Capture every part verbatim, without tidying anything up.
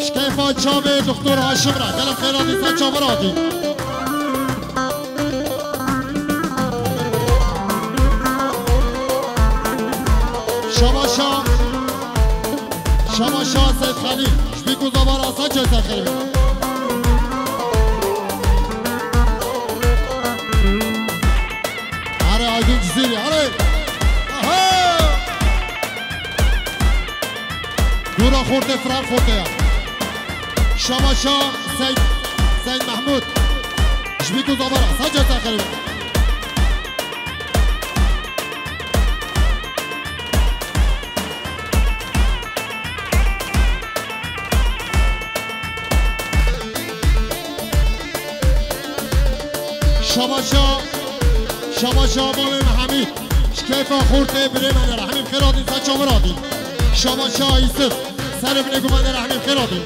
شکیفا چاوه دکتر هاشم را دلم خیرادی سن چاوه را دی شماشا شماشا سید خلیل شبیکو زبار آسان جیسا خیلی آره آیدین جزیری آره دورا خورده فرانکفورت یا شماشا سید سید محمود شبیکو زبار آسان جیسا خیلی شماشا شماشا مال حمید شکیفا خورده بره من رحمیم خیرادی سن چاوه را دی شماشا ایسف سر بنگو من رحمیم خیرادی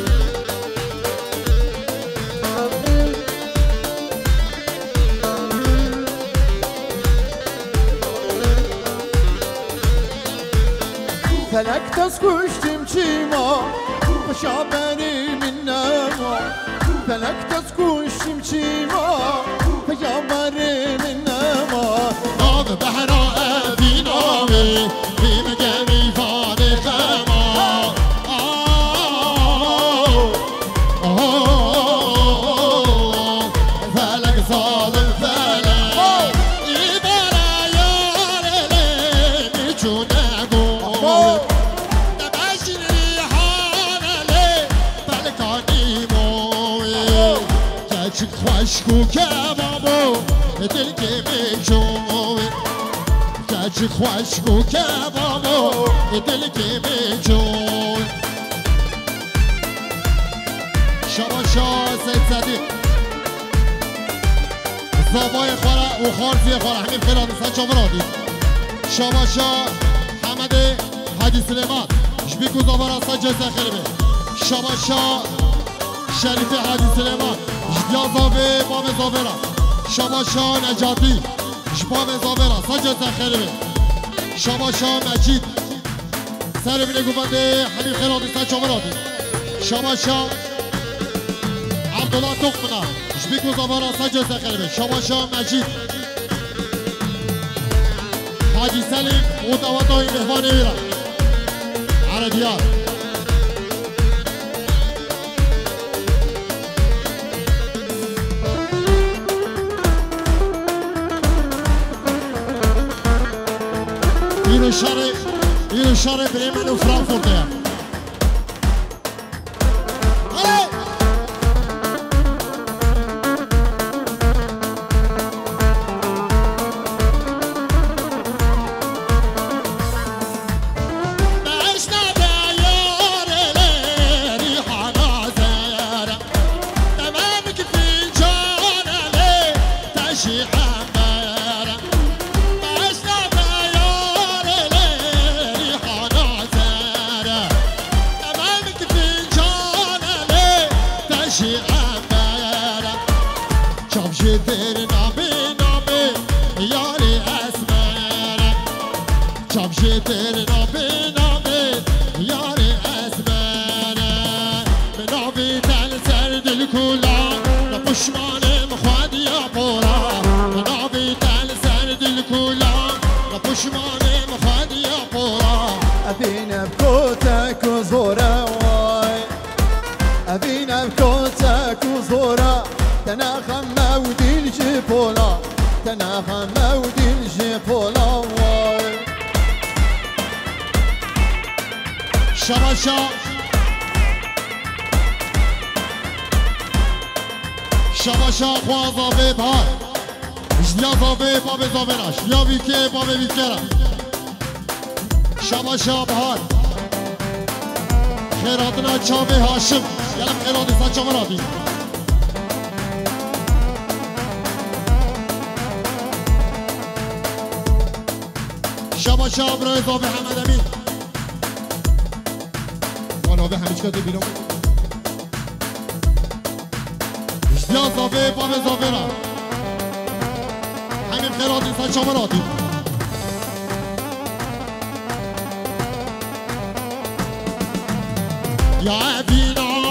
فلک دست کشتیم چیما خوشا بری من نما فلک دست کشتیم چیما خوشا بری من نما نام بحرا افی نامی بیم گمی فانه خما فلک ظالم فلک ایبارا یار لیمی چونه گو دبشنی حانله فلکانی موی گچک خوشگو کبابو دل که میجوی گچک خوشگو کبابو دل که میجوی شماشا سید صدیق زبای خوره و خارزی خوره همین خیران سن چاوه را دید شماشا حمد حدی سلیمان شبیکو زبار آسان جزا خیلی بی شماشا شریف حدی سلیمان جدیا زاوه باب زاوه را شماشا نجاتی شباب زاوه را سن جزا خیلی بی شماشا مجید سر بینه گوبنده همین خیران سن چاوه را دید شماشا عبدالله تقمنا شبیکو زبار آسان جزا خیلی بی شماشا مجید حاجی سلیم و دواتای مهمانه ویرا عربیار اینو شهر اینو شهر بریمن و فرانکفورت یا أبينا بكوتك وزورة واي أبينا بكوتك وزورة تناخم مودي الجبولة تناخم مودي الجبولة واي شماشا شماشا خواه زاوه بار جدیا زاوه باب زاوه راش یا ویکه باب ویکه را شماشا بهار خیراتنا چاوه هاشم یلم خیراتی سن چاوه را دی شماشا برای زاوه حمد امین ماناوه همیچ کرده بیرون جدیا زاوه باب زاوه را همین خیراتی سن چاوه را دی يا أبينا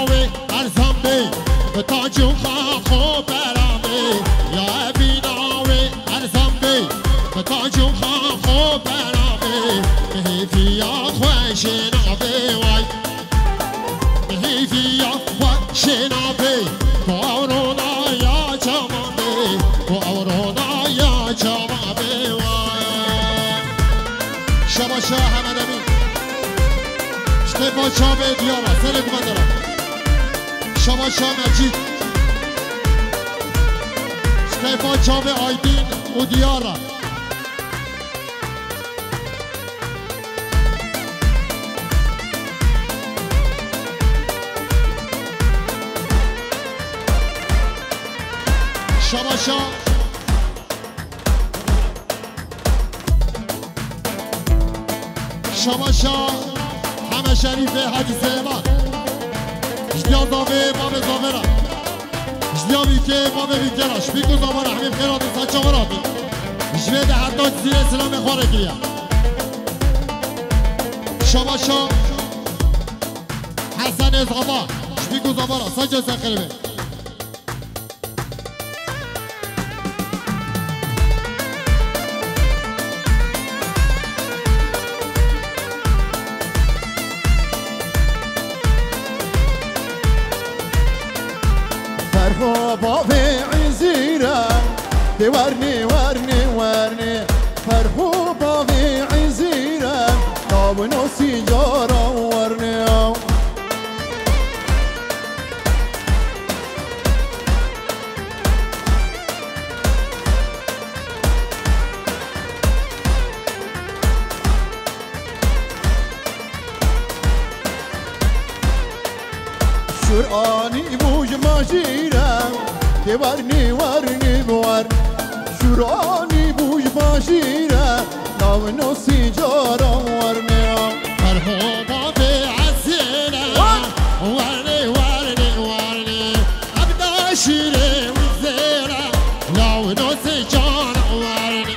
بی بتاجم خاخو برامي يا ابي ناوي ارسم بي بتاجم خاخو برامي هي في يا خوش نابي واي هي في يا خوش نابي وأورونا يا جمامي وأورونا يا جمامي واي شبا شاه حمد امين شتفا شابه ديارا سلك مدرا شبا شاه مجید شتفا شابه آیدین و دیارا شبا شاه شبا شاه همه شریف حاجی سلیمان اشتیا زاوه باب زاوه اشتیا بیکه باب بیکه را شبیکو زاوه را همین خیرات سچا ورابی اشوه ده حتی زیر اسلام خواره گریا شبا شاه حسن زاوه شبیکو زاوه را سچا سخیره بابي عزيرة ورني ورني ورني فرحو بابي عزيرة طابنو سيجارة ورني شراني بوج ماجيرة ورني ورني بور شراني بوج ماجيرة ناونو سيجارة ورني مرحوبا بعزيرة ورني ورني ورني أبدا شيري وزيرة ناونو سيجارة ورني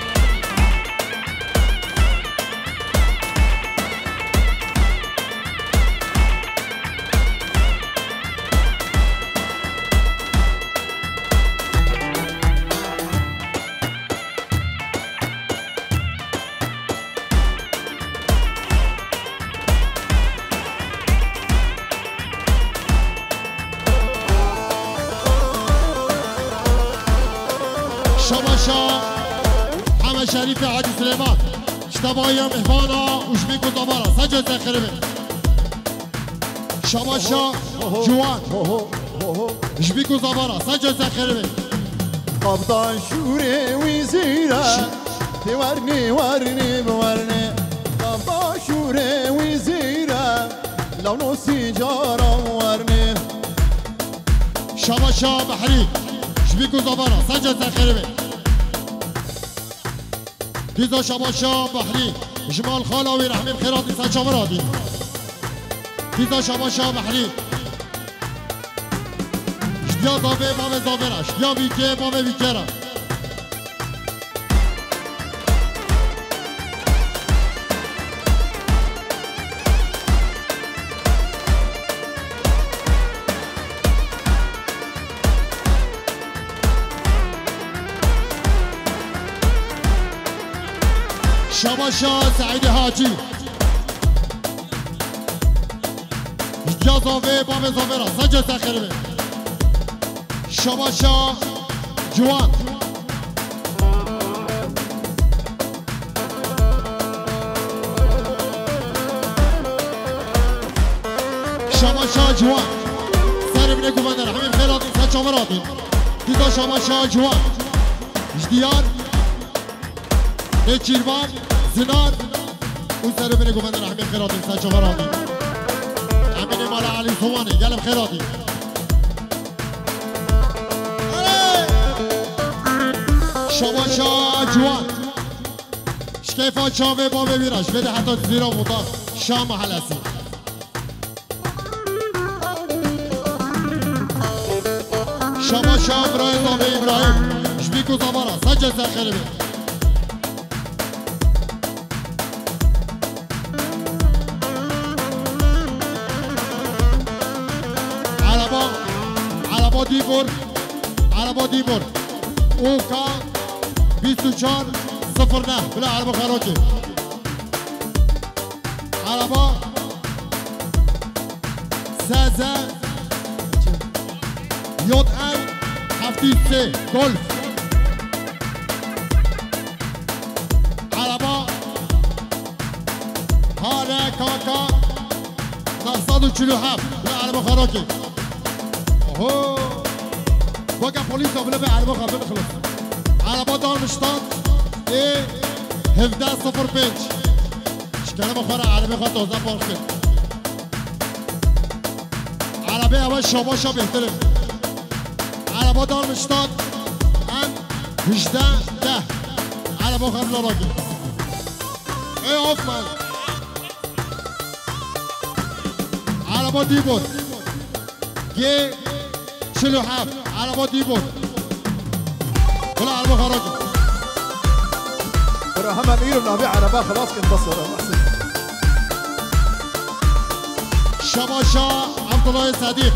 شما شاه همه شریف حاجی سلیمان اشتباهی مهمانا وشبیکو دامارا سجا زخره بی شما شاه جوان شبیکو دامارا سجا زخره بی قبضان شوره وزيرة ورني ورني بورني قبضان شوره وزيرة لونو سيجارة ورني شما شاه بحری شبیکو دامارا سجا زخره بی دیزا شما شاه بحری جمال خالاوی رحمیم خیراتی سجا مرادی دیزا شما شاه بحری اشتیا زاوه باب زاوه را اشتیا بیکه باب بیکه را شما شاه سعید حاجی اشتیا زاوه باب زاوه را سجا سخره بی شما شاه جوان شما شاه جوان سر بینه گومندر همین خیراتی سچا مرادی دیزا شما شاه جوان اشتیار نچیروان زنار اون سر بینه گومندر همین خیراتی سچا مرادی همین مال علی سوانی گلم خیراتی شما شاه جوان شکیفا چاوه با ببیرش بده حتی زیرا بودان شام حلسی شما شاه ابراهیم زاوه ابراهیم شبیکو زمارا سجا زخره بی عربا عربا دیبور عربا دیبور اوکا بیست و چهار صفر نه بلا عربا خراکی عربا سازه یاد ای هفتی سه گلف عربا هاره کاکا نهصد و چلو هفت بلا عربا خراکی اوه باقا پولیس بلا به عربا خراکی خلاص عربا دارمشتاد ای هفده صفر پنج شکنه بخوره عربی خواه تازه پارک کرد عربی اول شاباشا بهتره عربا دارمشتاد ان هجده ده عربا خواهم لاراکی ای آفمن عربا دی بود گی چلو هفت عربا دی بود بلا عربا خراکی برا همه میرم نابی عربا خلاص کن بصره محسن شباشا عبدالله صدیق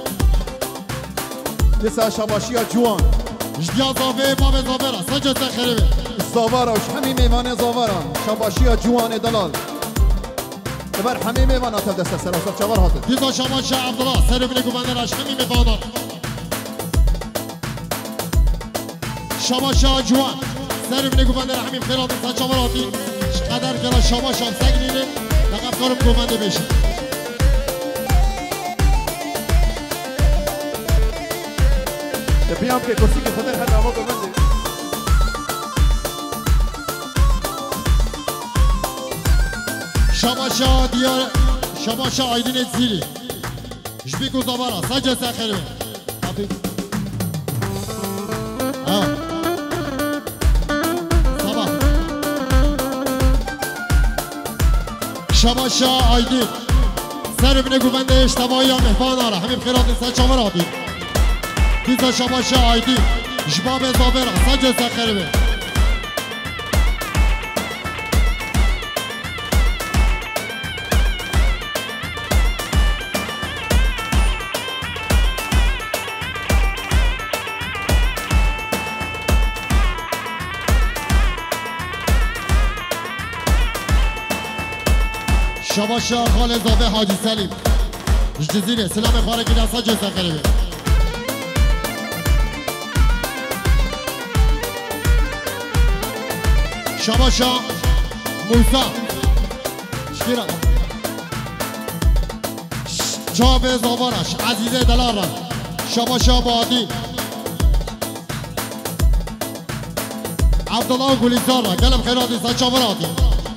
لسه شباشی ها جوان جدیا زاوه باب زاوه را سجا سخره بی زاوارا وش همین میوان زاوارا شباشی ها جوان دلال ببر همین میوان آتف دسته سراسر چوار هاته دیزا شباشا عبدالله سر بینه گوبنده راش همین میفانا شباشا جوان سر بینه گوبنده را همین خیرات سجا وراتی قدر کرا شباشا سگنینه لقب کارم گوبنده بشه بیام که کسی که خودر هر نامو گمنده شباشا دیار شباشا آیدین زیری جبی گزاوارا سجا سخره بی آه سبا شباشا آیدین سر بینه گوبنده اشتباهی ها مهبان آره همین خیرات سجا وراتی دیزا شباشا آیدی جباب زابرا سجا سخره بی شباشا خال زابه حاجی سلیم جزیره سلام خواره که سجا سخره بی شباشا موسا شکیرا جاب زاوارش عزیزه دلارا شباشا بادی عبدالله گلیزارا گلم خیراتی سچا وراتی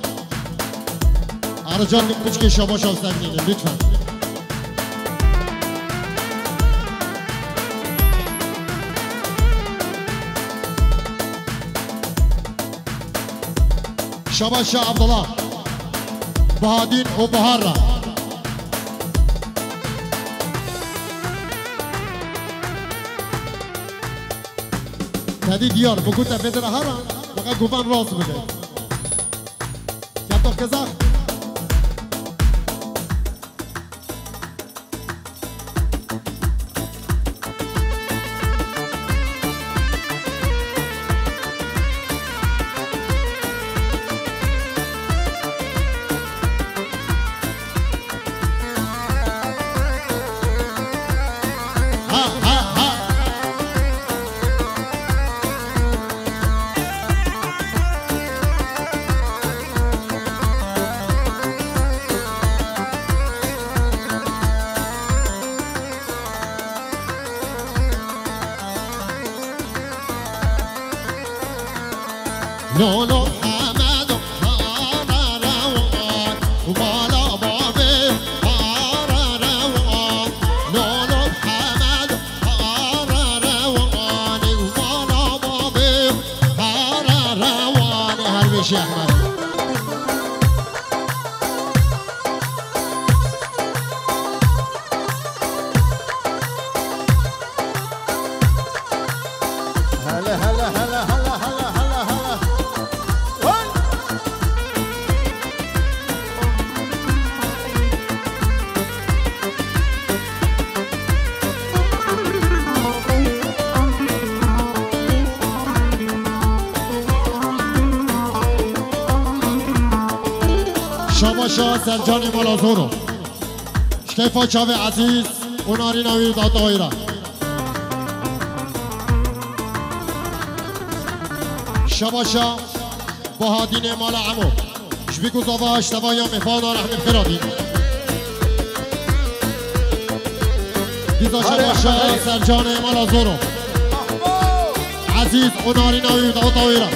ارجان کچ که شباشا سنگینه لطفا شباشا عبدالله بهادین و بهار را تدی دیار بگو تفیدر ها را بقا گوبان راست بده کتاق کزاق لولو حمد هارا روان ومالا بابي هارا روان لولو حمد هارا روان ومالا بابي هارا روان هربش يا احمد هلا هلا هلا هلا هلا هلا هلا شاه سرجان مالازورو شکیفا چاوه عزیز اوناری نوی داتا هایرا شباشا بهادین مال عمو شبیکو زاوا اشتوا یا مفانا رحمت خیرادی دیزا شباشا سرجان مالازورو عزیز اوناری نوی داتا هایرا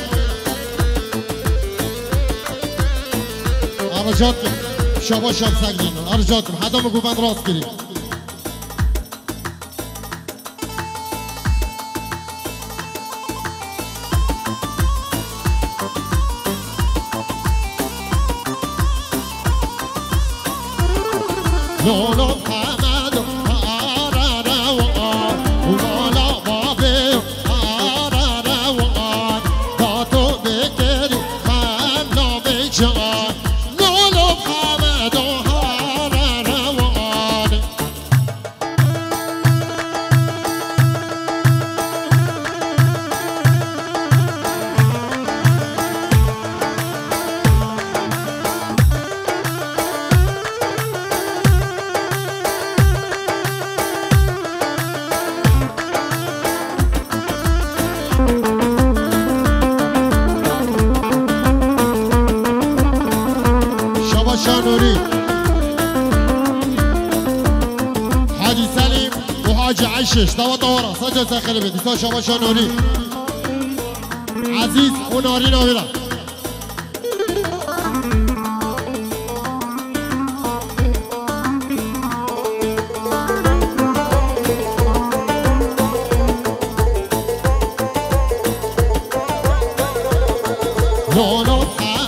ارجاک شباشا سگلین ارجاک حدا مگو بند راست گیری لولو حمد آرارا وآن لولا بابي آرارا وآن داتو بکری خمنا بجان لولو حمد آرارا وآن شانوري حاجي سليم وحاجي عشش دوا دورا سجل ساخر بدي سا شبا شانوري عزيز وناري ناويرا لولو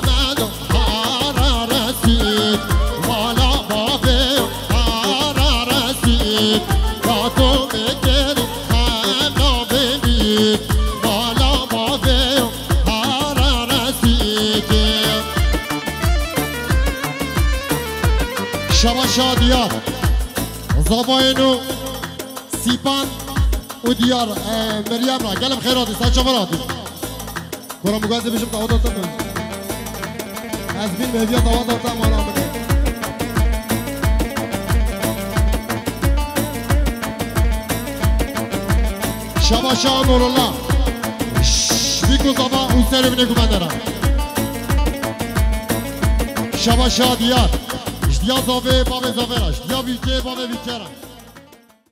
شبا شادیار زباینو سیپان و دیار مریم را گلم خیراتی سا چفراتی برا مگازی بشم تاوا دارتا من از بین مهدیا تاوا دارتا مانا بده شبا شاه نورالله بیکو زبا اون سری بینه کو بندرم شبا شادیار یا زاوه بابه زاوه راش یا بیکه بابه بیکه را